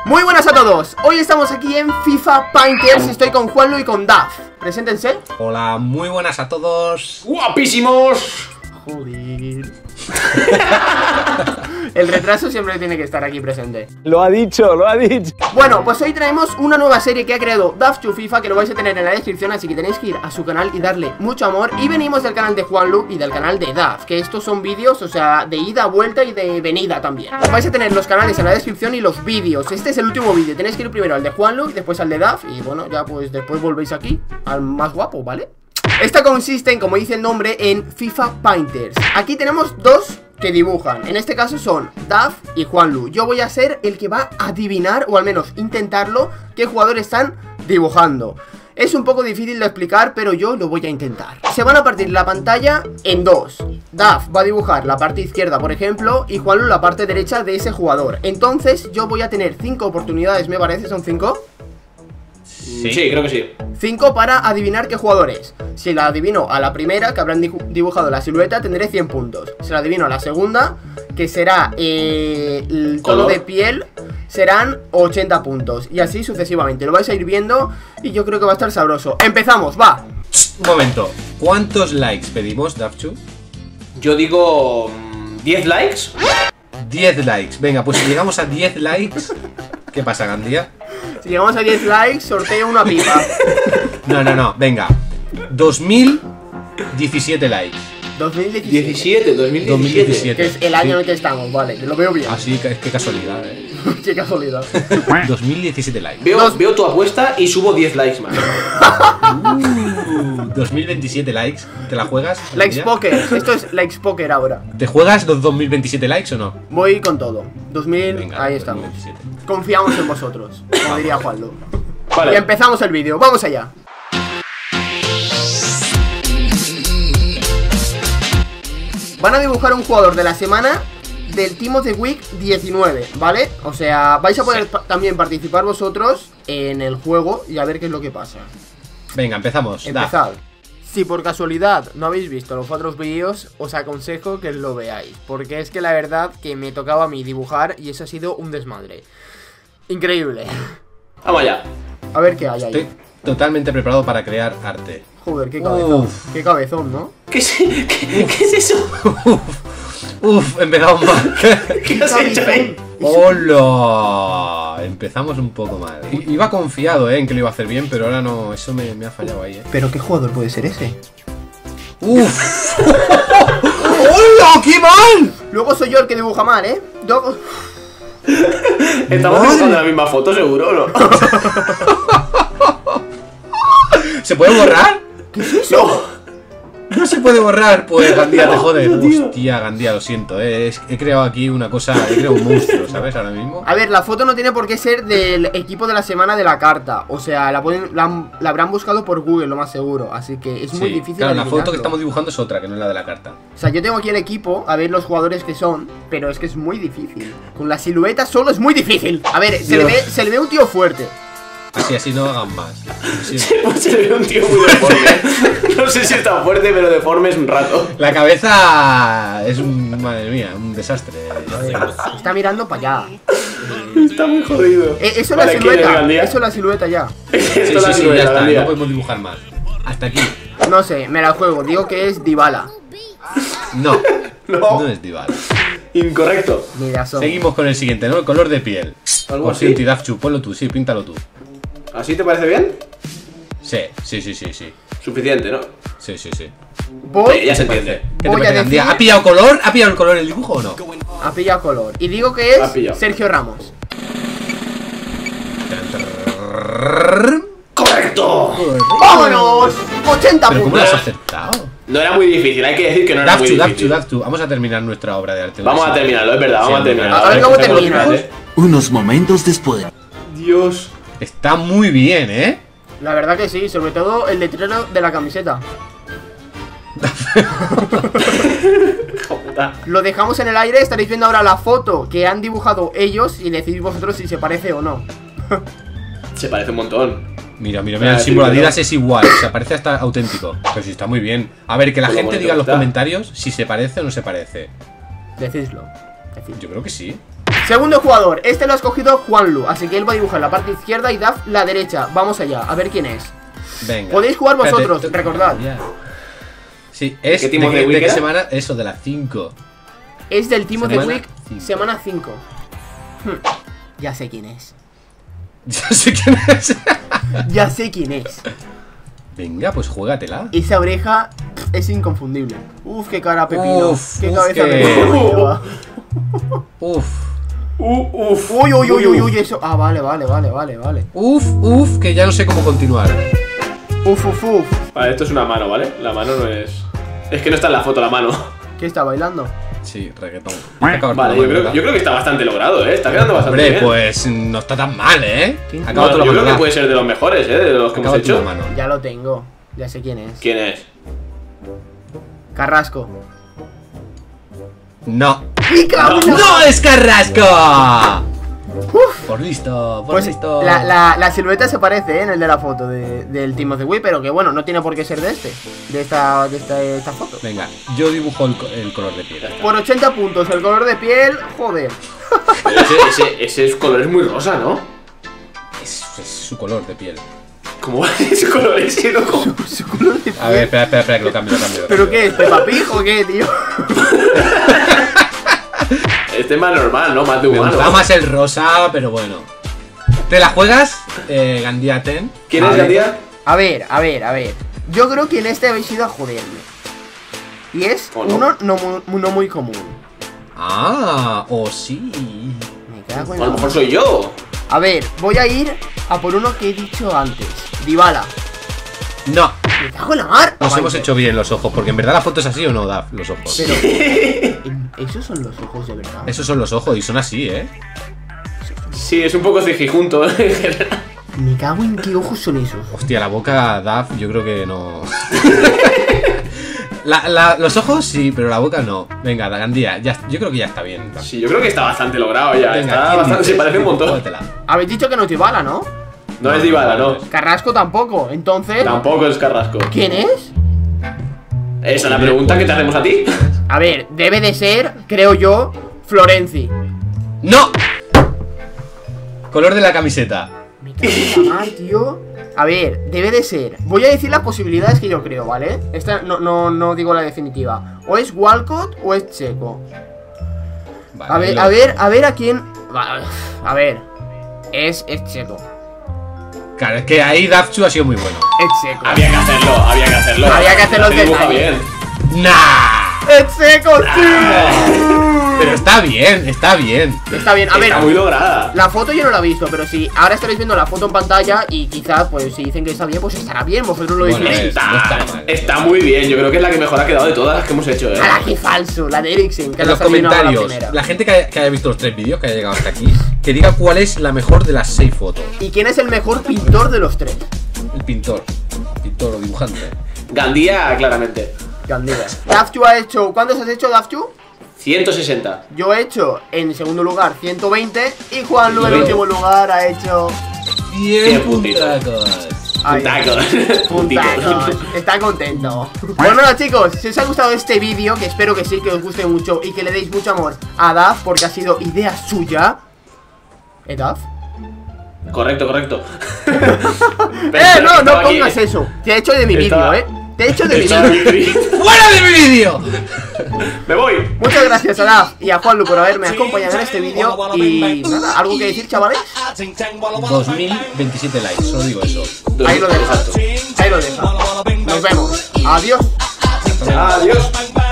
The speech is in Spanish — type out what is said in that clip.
Muy buenas a todos, hoy estamos aquí en FIFA Painters. Estoy con Juanlu y con Daf. Preséntense. Hola, muy buenas a todos. ¡Guapísimos! Joder. El retraso siempre tiene que estar aquí presente. Lo ha dicho, lo ha dicho. Bueno, pues hoy traemos una nueva serie que ha creado Daf2FIFA, que lo vais a tener en la descripción, así que tenéis que ir a su canal y darle mucho amor. Y venimos del canal de Juanlu y del canal de Daf, que estos son vídeos, o sea, de ida, vuelta y de venida también. Vais a tener los canales en la descripción y los vídeos. Este es el último vídeo, tenéis que ir primero al de Juanlu y después al de Daf. Y bueno, ya pues después volvéis aquí al más guapo, ¿vale? Esta consiste en, como dice el nombre, en FIFA Painters. Aquí tenemos dos que dibujan. En este caso son Daf y Juanlu. Yo voy a ser el que va a adivinar, o al menos intentarlo, qué jugadores están dibujando. Es un poco difícil de explicar, pero yo lo voy a intentar. Se van a partir la pantalla en dos. Daf va a dibujar la parte izquierda, por ejemplo, y Juanlu la parte derecha de ese jugador. Entonces yo voy a tener 5 oportunidades, me parece, ¿son 5? Sí, creo que sí. 5 para adivinar qué jugador es. Si la adivino a la primera, que habrán dibujado la silueta, tendré 100 puntos. Si la adivino a la segunda, que será el tono de piel, serán 80 puntos. Y así sucesivamente. Lo vais a ir viendo y yo creo que va a estar sabroso. ¡Empezamos! ¡Va! Un momento, ¿cuántos likes pedimos, Dafchu? Yo digo 10 likes. 10 likes, venga, pues si llegamos a 10 likes, ¿qué pasa, Gandía? Si llegamos a 10 likes, sorteo una pipa. No, venga, 2017 likes. 2017. 2017. Que es el año en el que estamos, vale, que lo veo bien. Así que qué casualidad, Qué casualidad. 2017 likes. Veo tu apuesta y subo 10 likes más. 2027 likes, ¿te la juegas? Likes Poker, esto es Likes Poker ahora. ¿Te juegas los 2027 likes o no? Voy con todo. 2000, Venga, ahí estamos. 2027. Confiamos en vosotros, como diría Juanlu. Vale. Y empezamos el vídeo, vamos allá. Van a dibujar un jugador de la semana del Team of the Week 19, ¿vale? O sea, vais a poder también participar vosotros en el juego y a ver qué es lo que pasa. Venga, empezamos. Empezad. Si por casualidad no habéis visto los otros vídeos, os aconsejo que lo veáis, porque es que la verdad que me tocaba a mí dibujar y eso ha sido un desmadre. Increíble. Vamos allá. A ver qué hay Estoy ahí. totalmente preparado para crear arte. Joder, qué cabezón. Uf. Qué cabezón, ¿no? ¿Qué es eso? Empezamos mal. ¿Qué has hecho ahí? ¡Hola! Empezamos un poco mal. Iba confiado, en que lo iba a hacer bien, pero ahora no, eso me ha fallado ahí, Pero ¿qué jugador puede ser ese? ¡Uf! ¡Hola! ¡Qué mal! Luego soy yo el que dibuja mal, ¿eh? Estamos dibujando la misma foto, seguro, ¿no? ¿Se puede borrar? ¿Qué es eso? No se puede borrar, pues Gandía, te jodes. Hostia, Gandía, lo siento, he creado aquí una cosa, he creado un monstruo, ¿sabes? Ahora mismo. A ver, la foto no tiene por qué ser del equipo de la semana de la carta. O sea, la habrán buscado por Google, lo más seguro. Así que es muy difícil. Claro, la foto que adivinarlo. estamos dibujando es otra, que no es la de la carta. O sea, yo tengo aquí el equipo, a ver los jugadores que son, pero es que es muy difícil. Con la silueta solo es muy difícil. A ver, se le ve un tío fuerte. Así no hagan más. Así- Pues se ve un tío muy deforme. No sé si está fuerte, pero deforme es un rato. La cabeza es un, madre mía, un desastre. Está mirando para allá. Está muy jodido. Eso es Vale, la ¿quién es silueta. Gandía? Eso es la silueta ya. Sí, Esto la ya silueta, está, Gandía. no podemos dibujar más. Hasta aquí. No sé, me la juego. Digo que es Dybala. No, No. no es Dybala. Incorrecto. Mira, son. Seguimos con el siguiente, ¿no? El color de piel. ¿Algo Por así? cierto, Dafchu, ponlo tú, sí, píntalo tú. ¿Así te parece bien? Sí. Suficiente, ¿no? Sí. Voy. Ya se entiende. ¿Qué te Voy a parece, Gandía? decir- ¿Ha pillado color? ¿Ha pillado el color el dibujo o no? Ha pillado color. Y digo que Ha es pillado. Sergio Ramos. ¡Correcto! ¡Vámonos! 80 ¿Pero cómo lo has puntos. acertado? No era muy difícil, hay que decir que no era muy difícil. Dafchu, vamos a terminar nuestra obra de arte. Vamos a terminarlo, es verdad, vamos a terminarlo. A ver cómo Hacemos termina. frase. Unos momentos después. Dios. Está muy bien, ¿eh? La verdad que sí, sobre todo el letrero de la camiseta. Hijo puta. Lo dejamos en el aire, estaréis viendo ahora la foto que han dibujado ellos y decidís vosotros si se parece o no. Se parece un montón. Mira, el símbolo Adidas es igual, o sea, parece hasta auténtico. Pero sí, está muy bien. A ver, que la Pues lo gente bonito diga en los está. comentarios si se parece o no se parece. Decidlo. Decidlo. Yo creo que sí. Segundo jugador, este lo ha escogido Juanlu, así que él va a dibujar la parte izquierda y Daf la derecha. Vamos allá, a ver quién es. Venga. Podéis jugar vosotros, Espérate, recordad. ya. Sí, es ¿Qué Team of the de Week qué era? semana, eso, de las 5. Es del Team of the Semana Week, cinco. semana 5. Ya sé quién es. Ya sé quién es. Ya sé quién es. Venga, pues juégatela. Esa oreja es inconfundible. Uf, qué cara pepino. Uf, qué uf, cabeza qué- pepino lleva. Uf. Uf. Uy, uy, uy, uy, uy, eso. Ah, vale, vale, vale, vale, vale. Uf, que ya no sé cómo continuar. Uf, uf, uf. Vale, esto es una mano, ¿vale? La mano no es... Es que no está en la foto la mano. ¿Qué está bailando? Sí, reggaetón. Acabas Vale, con yo la mano, creo que está bastante logrado, ¿eh? Está quedando bastante Hombre, bien. pues no está tan mal, ¿eh? ¿Quién? Acaba No, tu yo creo mano. que puede ser de los mejores, ¿eh? De los que hemos Acaba tu hecho. mano. Ya lo tengo. Ya sé quién es. ¿Quién es? Carrasco. No. ¡Y cabrón! ¡No es Carrasco! Por listo, por Pues listo. la silueta se parece, ¿eh? En el de la foto del Team of the Week, pero que bueno, no tiene por qué ser de este. De esta foto. Venga, yo dibujo el color de piel. Por 80 puntos, el color de piel, joder. Pero ese color es muy rosa, ¿no? Es su color de piel. ¿Cómo va ese color ese, loco? Su color de piel. A ver, espera, que lo cambio. ¿Pero qué es? ¿Peppa Pig o qué, tío? Este es más normal, ¿no? Más de Me humano. gustaba más el rosa, pero bueno. ¿Te la juegas? Gandía Ten. ¿Quién A es ver. Gandía? A ver. Yo creo que en este habéis ido a joderme. Y es ¿O no? uno no muy común. Ah, o sí. Me cago en A lo la mejor mar. soy yo. A ver, voy a ir a por uno que he dicho antes. Dybala. No, Me cago en la mar. nos Vale. hemos hecho bien los ojos, porque en verdad la foto es así o no, Daf, los ojos. Pero, ¿esos son los ojos de verdad? Esos son los ojos y son así, ¿eh? Sí, es un poco cijijunto en general. Me cago en qué ojos son esos. Hostia, la boca, Daf, yo creo que no. Los ojos sí, pero la boca no. Venga, Gandía, ya, yo creo que ya está bien. Daf. Sí, yo creo que está bastante logrado ya. Venga, Está ¿quién bastante, dices? se parece un montón. Júgatela. Habéis dicho que no es Dybala, ¿no? No es Dybala, no. Carrasco tampoco. Entonces, Tampoco es Carrasco. ¿quién es? Esa es la pregunta que te hacemos a ti. A ver, debe de ser, creo yo, Florenzi. ¡No! Color de la camiseta. Me cago en la mar, tío. A ver, debe de ser. Voy a decir las posibilidades que yo creo, ¿vale? Esta no digo la definitiva. O es Walcott o es Checo. Vale, A ver a quién. A ver. Es Checo. Claro, es que ahí Dafchu ha sido muy bueno. Es Checo. Había que hacerlo. Había que hacer los Se dibuja detalles. bien. ¡Nah! ¡Es Checo, sí! Pero está bien, está bien. Está bien, a ver. Está muy lograda. La foto yo no la he visto, pero si ahora estaréis viendo la foto en pantalla y quizás, pues si dicen que está bien, pues estará bien, vosotros lo Bueno, decidiréis. no está mal. Está muy bien. Yo creo que es la que mejor ha quedado de todas las que hemos hecho, ¡Hala, qué falso! La de Eriksen, que En la los has adivinado a la comentarios, primera. la gente que haya visto los 3 vídeos, que haya llegado hasta aquí, que diga cuál es la mejor de las 6 fotos. ¿Y quién es el mejor pintor de los tres? El pintor o dibujante. Gandía, claramente. Gandía. Dafchu ha hecho. ¿Cuántos has hecho, Dafchu? 160. Yo he hecho en segundo lugar 120 y Juanlu en 120. último lugar ha hecho 100 puntitos. puntacos. ay, Puntacos. puntacos. Está contento. Pues nada, chicos, si os ha gustado este vídeo, que espero que sí, que os guste mucho y que le deis mucho amor a Daf, porque ha sido idea suya. Daf? Correcto. No pongas eso. Te he hecho de mi vídeo, Te he hecho de mi vídeo. ¡Fuera de mi vídeo! Me voy. Muchas gracias a Daf y a Juanlu por haberme acompañado en este vídeo. Y nada, ¿algo que decir, chavales? 2027 likes, solo digo eso. Ahí lo dejo. Ahí lo dejo. Nos vemos. Adiós. Adiós.